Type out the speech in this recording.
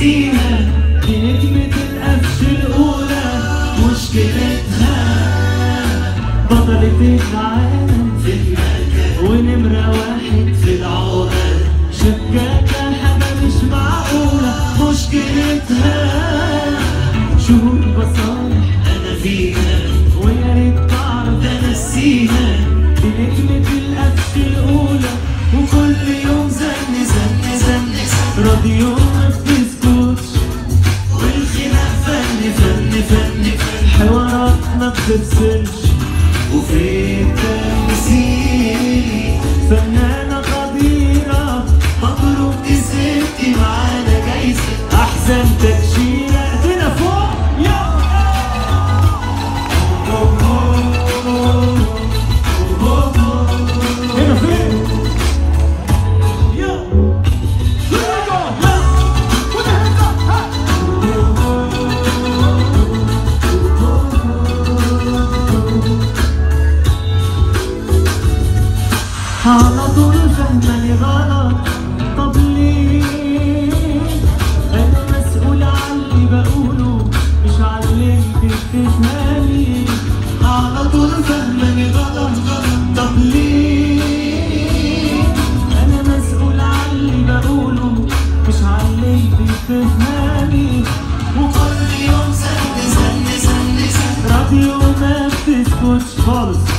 نسيها، دي نجمة القفش الأولى مشكلتها بطلة العالم في المكان ونمرة واحد في العقد، شكاكة حاجة مش معقولة مشكلتها شهور بصالح أنا فيها ويا ريت تعرف أنسيها، دي نجمة القفش الأولى وكل يوم زن زن زن راديو ما بتسكتش والخناق فن فن فن حوارات ما بتفصلش وفي التمثيل فنانة قديرة مبروك كسبتي معانا جايزة أحسن تكشيرة ايدينا فوق هنا فين؟ على طول فهماني غلط، طب ليه؟ أنا مسؤول عن اللي بقوله مش علمتك تفهمي، على طول فهماني غلط، طب ليه؟ أنا مسؤول عن اللي بقوله مش علمتك تفهمي، وكل يوم زن زن زن زن راديو ما بتسكتش خالص.